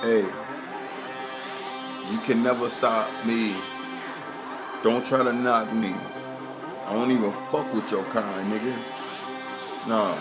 Hey, you can never stop me. Don't try to knock me. I don't even fuck with your kind, nigga. Nah.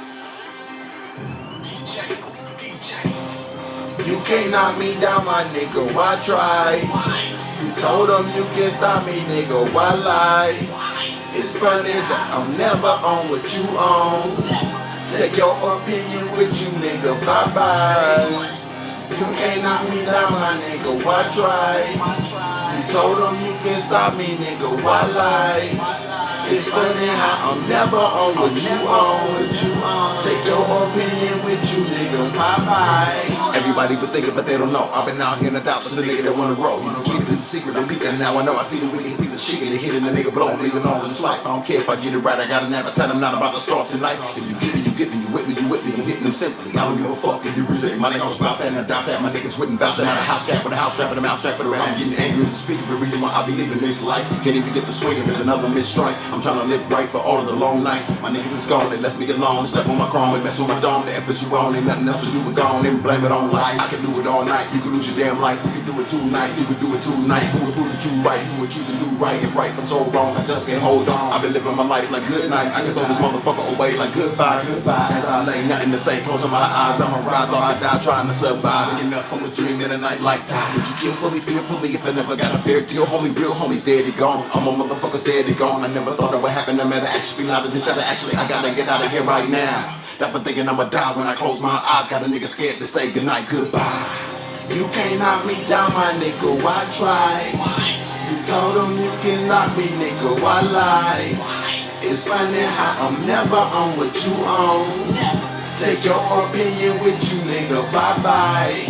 You can't knock me down, my nigga. Why try? You told them you can't stop me, nigga. Why lie? It's funny that I'm never on what you on. Take your opinion with you, nigga. Bye bye. You can't knock me down, my nigga. Why try? You told them you can't stop me, nigga. Why lie? It's funny how I'm never on what you on. Take your opinion with you, nigga. Bye bye. Everybody been thinking, but they don't know. I've been out here in the doubt, but the nigga that wanna grow. You know, keep it a secret. I'm peeking now. I know I see the wicked piece of shit. They hitting the nigga blow. I'm leaving all in this life. I don't care if I get it right. I got an appetite. I'm not about to start tonight. If you get me, you get me. You with me, you with me. I'm hitting them simply. I don't give a fuck if you resent. My nigga was about that and adopt that. My niggas wouldn't vouch. I had a house strap with a house strap and a mouth strap for the rap. I'm getting angry as a speaker. The reason why I be living this life. Can't even get the swing of it. Another missed strike. I'm trying to live right for all of the long nights. My niggas is gone. They left me alone. Step on my chrome and mess with my dome. The efforts you on ain't nothing else to do but gone. They blame it on life. I can do it all night. You can lose your damn life. You can do it tonight. You can do it tonight. Who would prove that you right? Who would choose to do right if right for so wrong? I just can't hold on. I've been living my life like good night. I can throw this motherfucker away like goodbye, goodbye. As I lay nothing to say, closing my eyes, I'ma rise or I die trying to survive. Waking up from a dream in a night like time. Would you kill for me, fear for me if I never got a fair deal? Homie, real homies dead and gone. I'm a motherfucker dead and gone. I never thought it would happen. No matter actually be louder than shadow. Actually, I gotta get out of here right now. That for thinking I'ma die when I close my eyes. Got a nigga scared to say goodnight, goodbye. You can't knock me down, my nigga. Why try? You told them you can't stop me, nigga. Why lie? It's funny how I'm never on what you on. Take your opinion with you, nigga. Bye bye.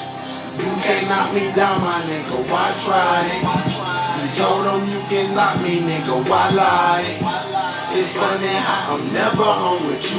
You can't knock me down, my nigga. Why try? You told them you can't stop me, nigga. Why lie? It's funny how I'm never on what you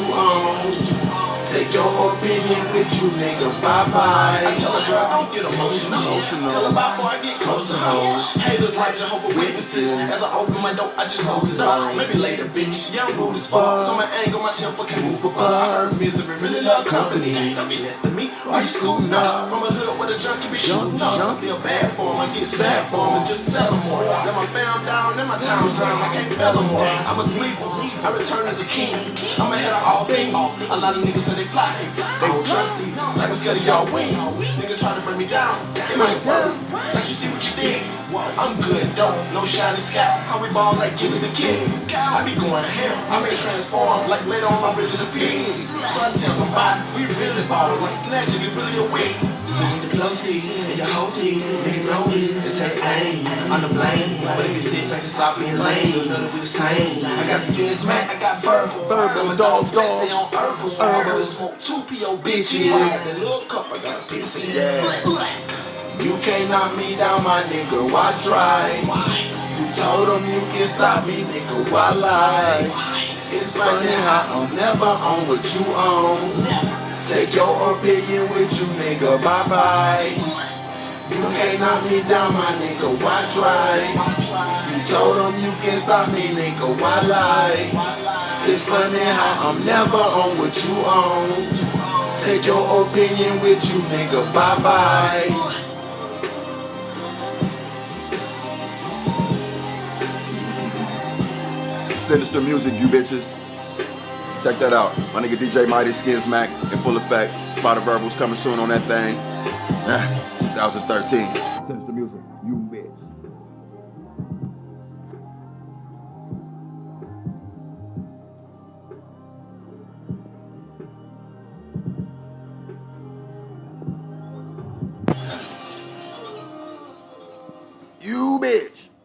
on. Take your opinion with you, nigga. Bye bye. I tell a girl don't get emotional. Tell her bye before I get close to home. Haters like Jehovah Witnesses. As I open my door, I just close it up. Maybe later, bitch. Yeah, I'm rude as fuck. So my anger, my temper can move apart. Misery really love company. Don't be next to me. Why you scooting up? From a hood where the junkie be shooting up. I feel bad for him. I get sad for him and just sell him more. Let my fam down, then my town's drown. I can't fail him more. I must leave him. I return as a king. I'm ahead of all things. A lot of niggas say they fly. They don't trust me, like I'm scared of y'all wings. Nigga try to bring me down, it might work. Like you see what you did. I'm good, dope, no shiny sky. How we ball like Gilly the Kid. I be going ham, I may transform like later on I'm really the pig. So I tell them bye, we really ball like snatching, it really a wig. Sitting the flow seat, and your whole team, nigga know it. It takes aim, on the blame. But if you sit back and stop being lame, you'll know that we the same. I got skins, man, I got verbal. I'm a dog, stay on herbal. So I'm gonna smoke 2 P.O. bitches. And little cup, I got a pissy. You can't knock me down, my nigga. Why try? You told them you can't stop me, nigga. Why lie? It's funny how I'm never on what you on. Take your opinion with you, nigga. Bye bye. You can't knock me down, my nigga. Why try? You told them you can't stop me, nigga. Why lie? It's funny how I'm never on what you on. Take your opinion with you, nigga. Bye bye. Sinister music, you bitches. Check that out. My nigga DJ Mighty Skins Mac in full effect. Spider Verbals coming soon on that thing. 2013. Sinister music, you bitch. You bitch.